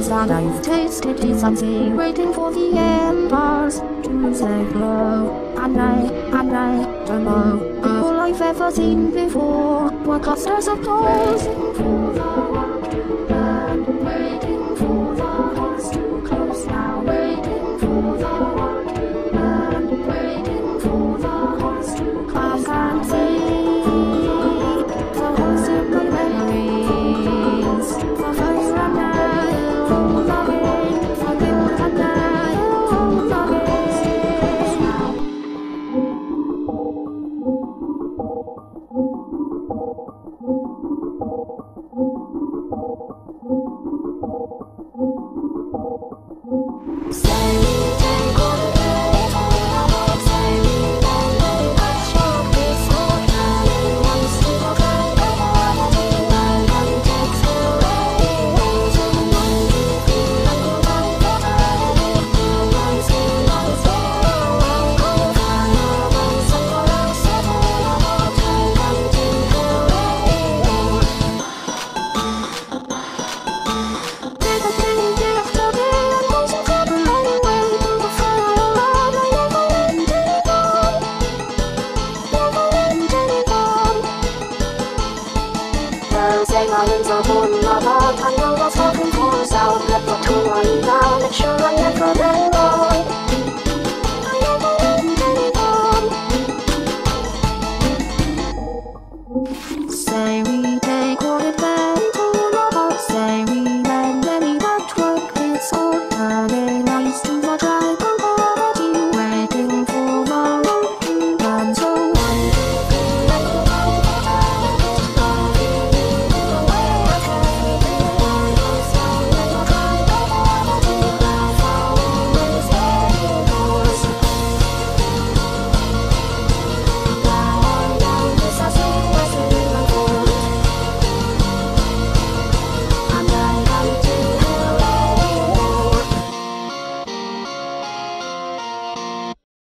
things that I've tasted is something waiting for the embers to say glow. And I don't know all I've ever seen before were clusters of pausing for the world to burn, waiting for the hearts to close now, waiting for the world to burn, waiting for the hearts to close. I can't see the holes in my memories, the fire and I, the rain, the milk and I, the rain now. Say we take all the day for the world, say we don't let it touch your face or carry one step of everybody, and it takes away to one you feel like a one for the one still on zero, all fire and somewhere else settle about time and take away. Take a day after day and lose a couple anyway to the fire of love and never end anymore, never end anymore. Thursday mornings are born apart, I know that's talking for myself, left for too long now, make sure I never let go. I never end anymore. Say we take all the time to love, say we lend any that work, it's all done.